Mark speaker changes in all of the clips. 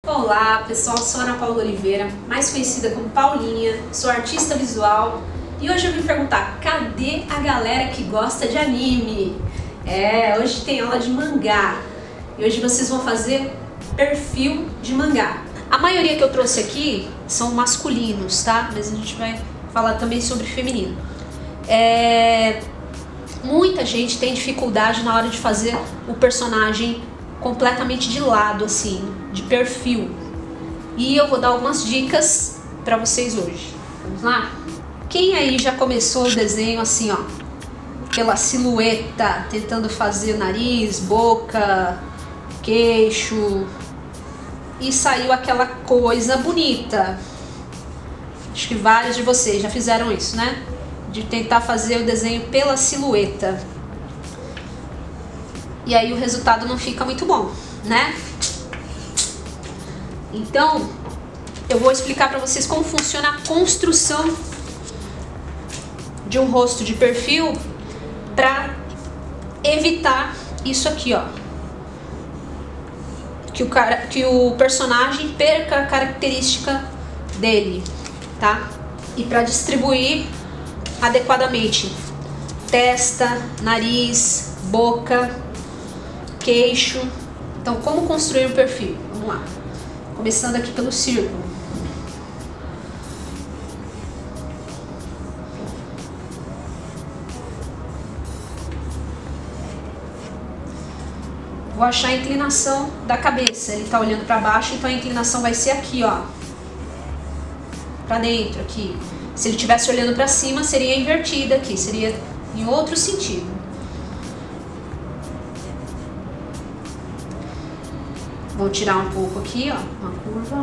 Speaker 1: Olá pessoal, sou Ana Paula Oliveira, mais conhecida como Paulinha, sou artista visual e hoje eu vim perguntar, cadê a galera que gosta de anime? Hoje tem aula de mangá e hoje vocês vão fazer perfil de mangá. A maioria que eu trouxe aqui são masculinos, tá? Mas a gente vai falar também sobre feminino. Muita gente tem dificuldade na hora de fazer o personagem completamente de lado, assim, de perfil. E eu vou dar algumas dicas pra vocês hoje. Vamos lá? Quem aí já começou o desenho assim, ó, pela silhueta, tentando fazer nariz, boca, queixo, e saiu aquela coisa bonita? Acho que vários de vocês já fizeram isso, né? De tentar fazer o desenho pela silhueta. E aí o resultado não fica muito bom, né? Então, eu vou explicar para vocês como funciona a construção de um rosto de perfil para evitar isso aqui, ó. Que o personagem perca a característica dele, tá? E para distribuir adequadamente testa, nariz, boca, queixo. Então, como construir um perfil? Vamos lá. Começando aqui pelo círculo. Vou achar a inclinação da cabeça. Ele está olhando para baixo, então a inclinação vai ser aqui, ó. Para dentro, aqui. Se ele estivesse olhando para cima, seria invertida aqui. Seria em outro sentido. Vou tirar um pouco aqui, ó, uma curva.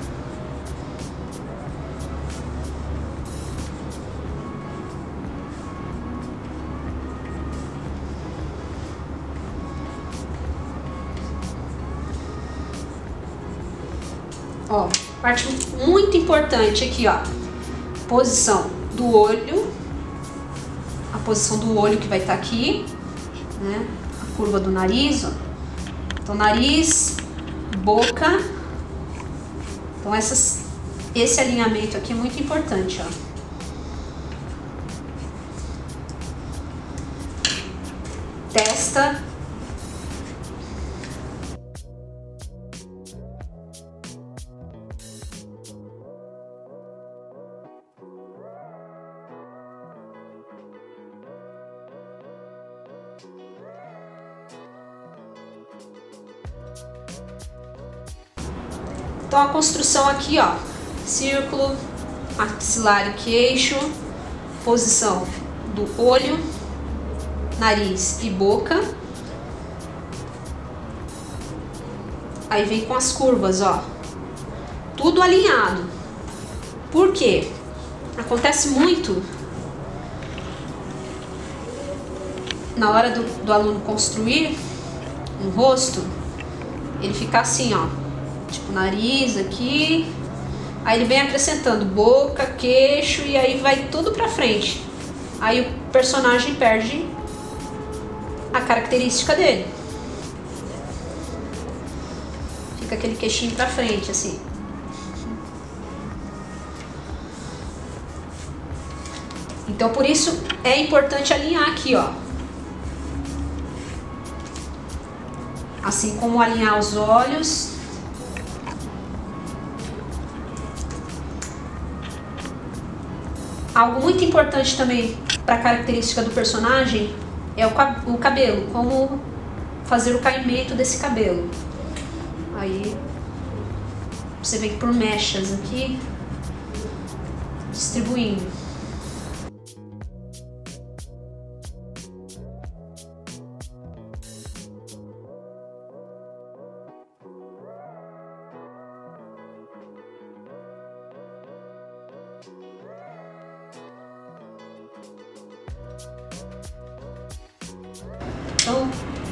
Speaker 1: Ó, parte muito importante aqui, ó. Posição do olho. A posição do olho que vai estar aqui, né? A curva do nariz, ó. Então, nariz, boca. Então esse alinhamento aqui é muito importante, ó. Testa. Então a construção aqui, ó, círculo, maxilar e queixo, posição do olho, nariz e boca. Aí vem com as curvas, ó, tudo alinhado. Por quê? Acontece muito na hora do aluno construir um rosto, ele fica assim, ó. Tipo, nariz aqui, aí ele vem acrescentando boca, queixo e aí vai tudo pra frente. Aí o personagem perde a característica dele. Fica aquele queixinho pra frente, assim. Então, por isso é importante alinhar aqui, ó. Assim como alinhar os olhos. Algo muito importante também para a característica do personagem é o cabelo, como fazer o caimento desse cabelo. Aí você vem por mechas aqui, distribuindo. Então,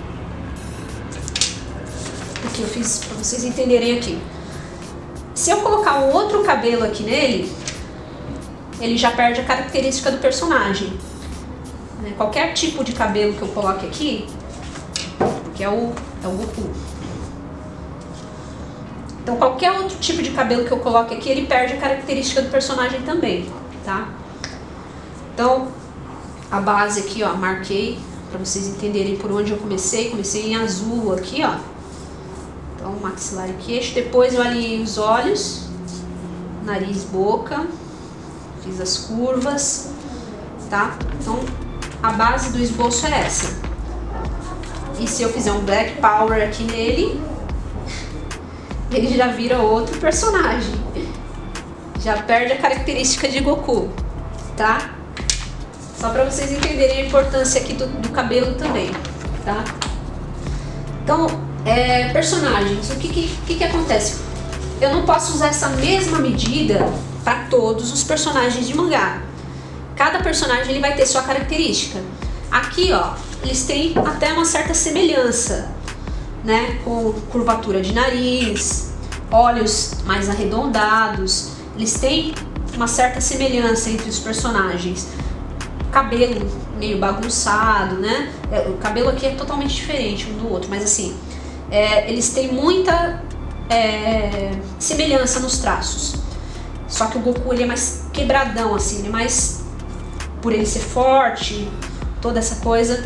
Speaker 1: aqui eu fiz para vocês entenderem aqui. Se eu colocar um outro cabelo aqui nele, ele já perde a característica do personagem. Qualquer tipo de cabelo que eu coloque aqui, que é o Goku. Então qualquer outro tipo de cabelo que eu coloque aqui, ele perde a característica do personagem também, tá? Então, a base aqui, ó, marquei para vocês entenderem por onde eu comecei. Comecei em azul aqui, ó. Então, maxilar e queixo. Depois eu alinhei os olhos, nariz, boca. Fiz as curvas, tá? Então, a base do esboço é essa. E se eu fizer um Black Power aqui nele, ele já vira outro personagem. Já perde a característica de Goku, tá? Só para vocês entenderem a importância aqui do cabelo também, tá? Então, personagens, o que acontece? Eu não posso usar essa mesma medida para todos os personagens de mangá. Cada personagem ele vai ter sua característica. Aqui, ó, eles têm até uma certa semelhança, né? Com curvatura de nariz, olhos mais arredondados. Eles têm uma certa semelhança entre os personagens. Cabelo meio bagunçado, né? O cabelo aqui é totalmente diferente um do outro, mas assim, eles têm muita semelhança nos traços. Só que o Goku ele é mais quebradão, assim, ele é mais, por ele ser forte, toda essa coisa,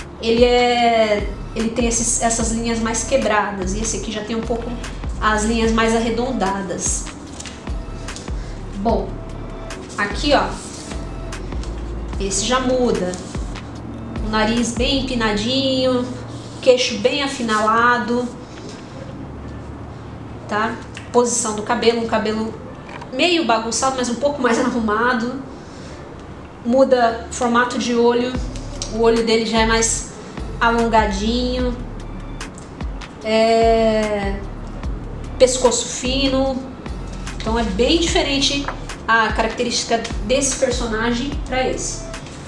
Speaker 1: ele tem essas linhas mais quebradas, e esse aqui já tem um pouco as linhas mais arredondadas. Bom, aqui, ó, esse já muda. O nariz bem empinadinho, queixo bem afinalado, tá? Posição do cabelo, um cabelo meio bagunçado, mas um pouco mais arrumado. Muda formato de olho, o olho dele já é mais alongadinho. Pescoço fino. Então é bem diferente a característica desse personagem para esse.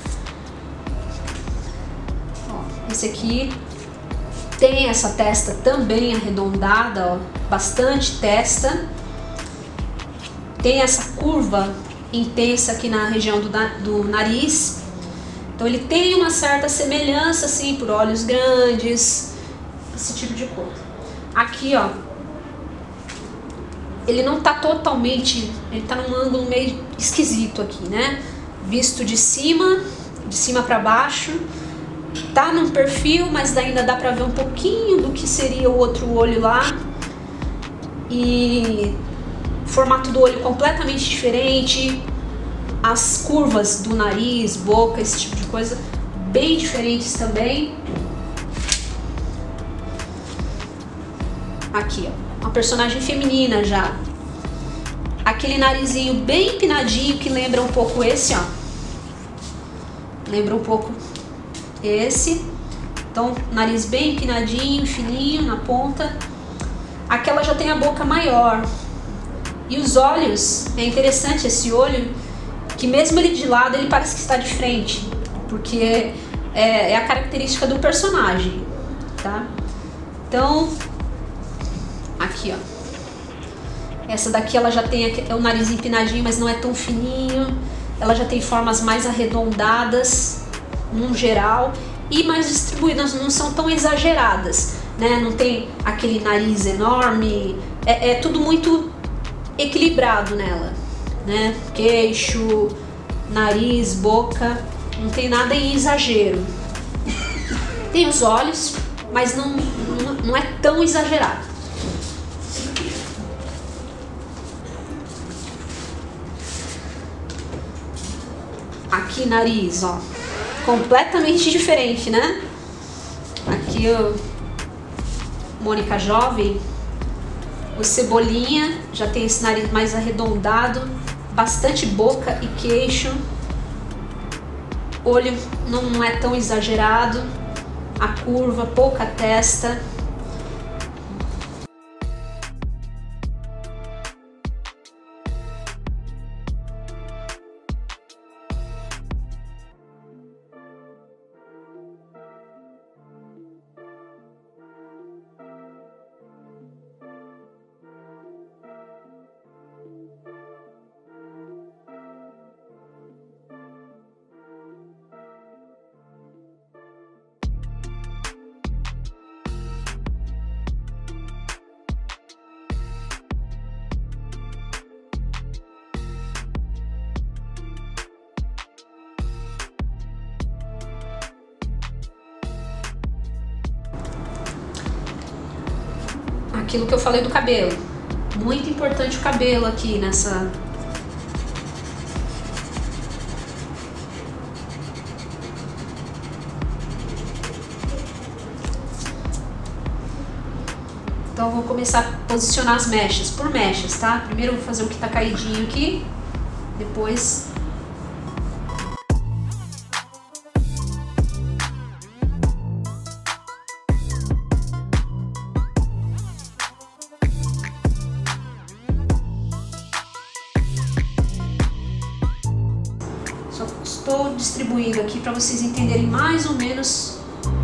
Speaker 1: Ó, esse aqui tem essa testa também arredondada, ó, bastante testa. Tem essa curva intensa aqui na região do nariz. Então ele tem uma certa semelhança assim por olhos grandes, esse tipo de coisa. Aqui, ó, ele não tá totalmente, ele tá num ângulo meio esquisito aqui, né? Visto de cima para baixo, tá num perfil, mas ainda dá pra ver um pouquinho do que seria o outro olho lá. E o formato do olho completamente diferente, as curvas do nariz, boca, esse tipo de coisa, bem diferentes também. Aqui, ó, uma personagem feminina já. Aquele narizinho bem empinadinho que lembra um pouco esse, ó. Lembra um pouco esse. Então, nariz bem empinadinho, fininho na ponta. Aquela já tem a boca maior. E os olhos, é interessante esse olho, que mesmo ele de lado, ele parece que está de frente. Porque é a característica do personagem, tá? Então, aqui, ó. Essa daqui ela já tem o nariz empinadinho, mas não é tão fininho. Ela já tem formas mais arredondadas, num geral, e mais distribuídas, não são tão exageradas, né? Não tem aquele nariz enorme, é tudo muito equilibrado nela, né? Queixo, nariz, boca, não tem nada em exagero. Tem os olhos, mas não é tão exagerado. Aqui nariz, ó, completamente diferente, né? Aqui o Mônica jovem, o Cebolinha já tem esse nariz mais arredondado, bastante boca e queixo, olho não é tão exagerado, a curva, pouca testa. aquilo que eu falei do cabelo. Muito importante o cabelo aqui nessa... Então eu vou começar a posicionar as mechas, por mechas, tá? Primeiro eu vou fazer o que tá caidinho aqui, depois... Só estou distribuindo aqui para vocês entenderem mais ou menos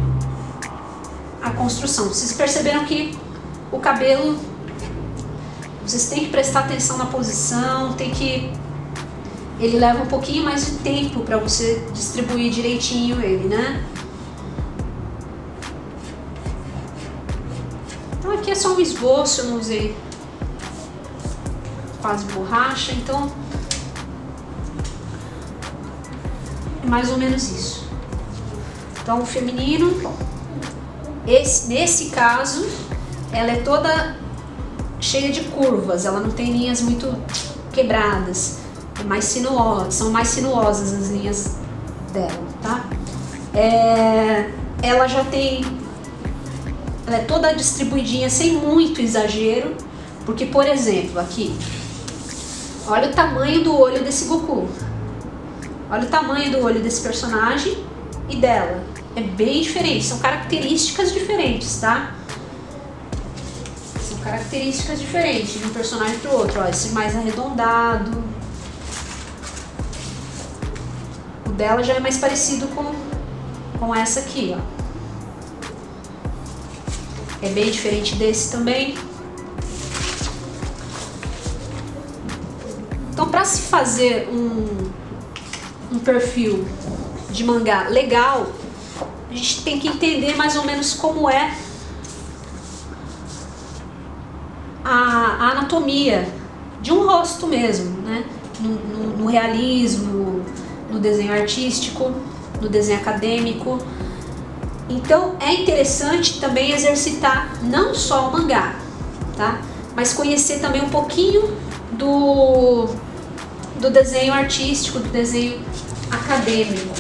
Speaker 1: a construção. Vocês perceberam que o cabelo, vocês têm que prestar atenção na posição, ele leva um pouquinho mais de tempo para você distribuir direitinho ele, né? Então aqui é só um esboço, eu não usei quase borracha, então é mais ou menos isso. Então o feminino, nesse caso, ela é toda cheia de curvas, ela não tem linhas muito quebradas, é mais são mais sinuosas as linhas dela, tá? Ela é toda distribuidinha, sem muito exagero, porque, por exemplo, aqui, olha o tamanho do olho desse Goku, olha o tamanho do olho desse personagem e dela, é bem diferente, são características diferentes, tá? Características diferentes de um personagem para o outro. Ó, esse mais arredondado, o dela já é mais parecido com essa aqui, ó. É bem diferente desse também. Então, para se fazer um perfil de mangá legal, a gente tem que entender mais ou menos como é a anatomia de um rosto mesmo, né? No realismo, no desenho artístico, no desenho acadêmico. Então é interessante também exercitar não só o mangá, tá? Mas conhecer também um pouquinho do desenho artístico, do desenho acadêmico.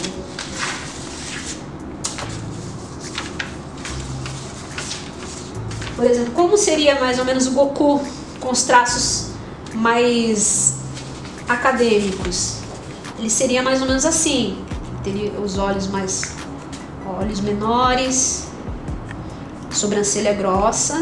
Speaker 1: Por exemplo, como seria mais ou menos o Goku com os traços mais acadêmicos? Ele seria mais ou menos assim, teria os olhos menores, sobrancelha grossa,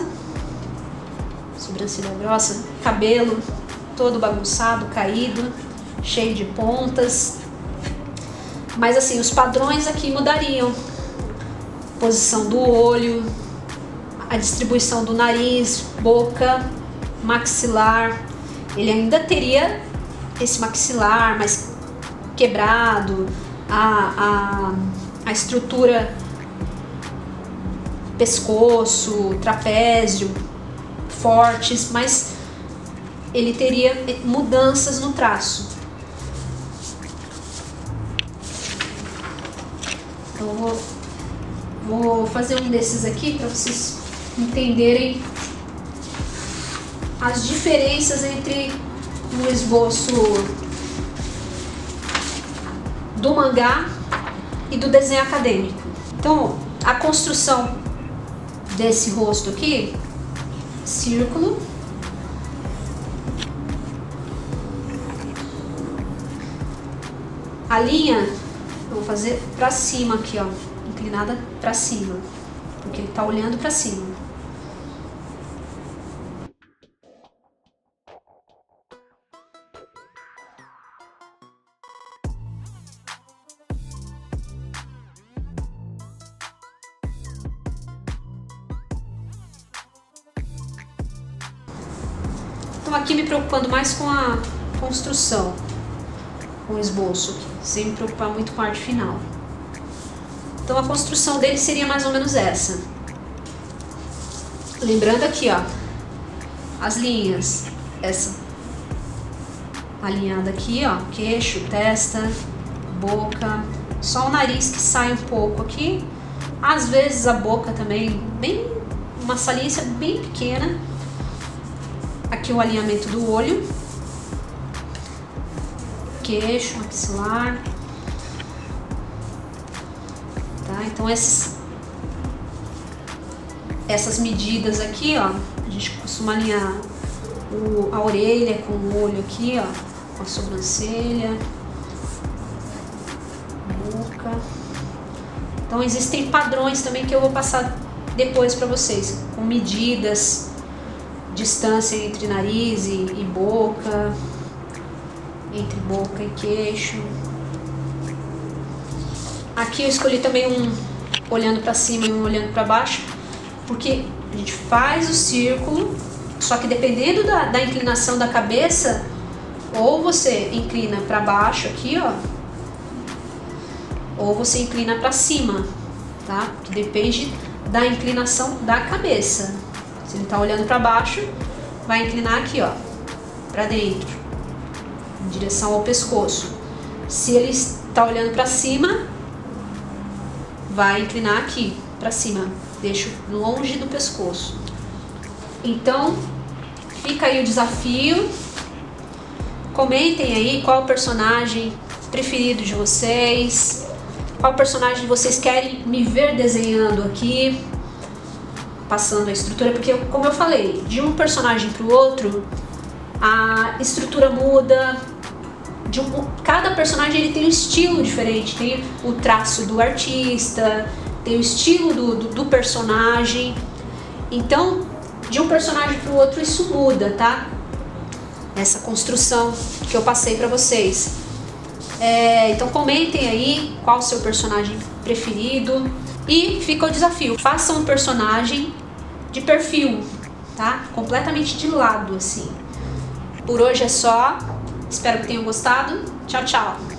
Speaker 1: cabelo todo bagunçado, caído, cheio de pontas. Mas assim, os padrões aqui mudariam. Posição do olho, a distribuição do nariz, boca, maxilar. Ele ainda teria esse maxilar mais quebrado, a estrutura pescoço, trapézio fortes, mas ele teria mudanças no traço. Então vou fazer um desses aqui para vocês entenderem as diferenças entre o esboço do mangá e do desenho acadêmico. Então, a construção desse rosto aqui, círculo, a linha eu vou fazer pra cima aqui, ó, inclinada pra cima, porque ele tá olhando pra cima. Então aqui me preocupando mais com a construção, com o esboço aqui, sem me preocupar muito com a arte final. Então a construção dele seria mais ou menos essa. Lembrando aqui, ó, as linhas, essa alinhada aqui, ó, queixo, testa, boca, só o nariz que sai um pouco aqui, às vezes a boca também, bem, uma saliência bem pequena, Aqui o alinhamento do olho, queixo, maxilar. Tá? Então essas medidas aqui, ó, a gente costuma alinhar a orelha com o olho aqui, ó, com a sobrancelha, boca. Então existem padrões também que eu vou passar depois para vocês, com medidas, distância entre nariz e boca, entre boca e queixo. Aqui eu escolhi também um olhando para cima e um olhando para baixo, porque a gente faz o círculo, só que dependendo da inclinação da cabeça, ou você inclina para baixo aqui, ó, ou você inclina para cima, tá? Que depende da inclinação da cabeça. Se ele tá olhando para baixo, vai inclinar aqui, ó, para dentro, em direção ao pescoço. Se ele está olhando para cima, vai inclinar aqui, para cima, deixo longe do pescoço. Então, fica aí o desafio. Comentem aí qual o personagem preferido de vocês, qual personagem vocês querem me ver desenhando aqui, passando a estrutura, porque como eu falei, de um personagem para o outro, a estrutura muda. Cada personagem ele tem um estilo diferente, tem o traço do artista, tem o estilo do personagem. Então, de um personagem para o outro isso muda, tá? Essa construção que eu passei para vocês. Então comentem aí qual o seu personagem preferido. E fica o desafio, façam um personagem de perfil, tá? Completamente de lado, assim. Por hoje é só. Espero que tenham gostado. Tchau, tchau!